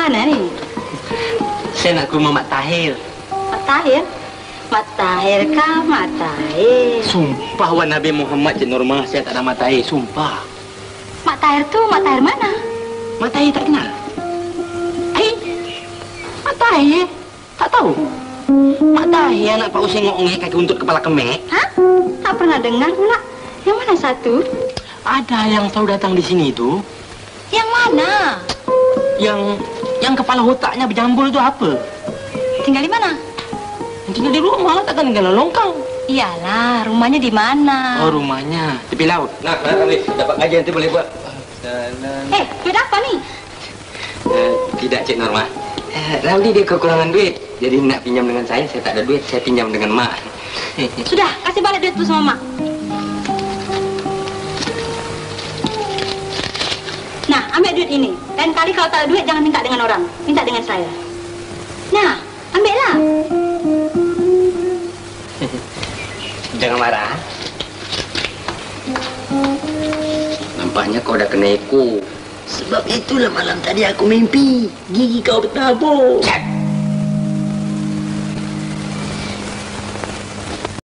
kemana nih? Saya nak ke rumah Mak Tahir. Mak Tahir? Mak Tahir kah? Mak Tahir. Sumpah wan Nabi Muhammad Cik Norma, saya tak ada Mak Tahir, sumpah. Mak Tahir tu Mak Tahir mana? Mak Tahir tak kenal? Mak Tahir? Tak tahu? Mak Tahir anak Pak Useng ngok-ngek kaki untuk kepala kemek. Hah? Tak pernah dengar pula. Yang mana satu? Ada yang tahu datang di sini itu. Yang mana? Yang kepala otaknya berjambul itu apa? Tinggal di mana? Tinggal di rumah, takkan tinggal longkang. Iyalah, rumahnya di mana? Oh, rumahnya tepi laut. Nah, Ramli, dapat gaji nanti boleh buat. Duit apa nih? Tidak, Cik Norma. Ramli dia kekurangan duit. Jadi nak pinjam dengan saya tak ada duit, saya pinjam dengan Mak. Sudah, kasih balik duit tu sama Mak. Nah, ambil duit ini. Lain kali kalau tak ada duit, jangan minta dengan orang. Minta dengan saya. Nah, ambillah. Jangan marah. Nampaknya kau dah kena eko. Sebab itulah malam tadi aku mimpi gigi kau bertabur.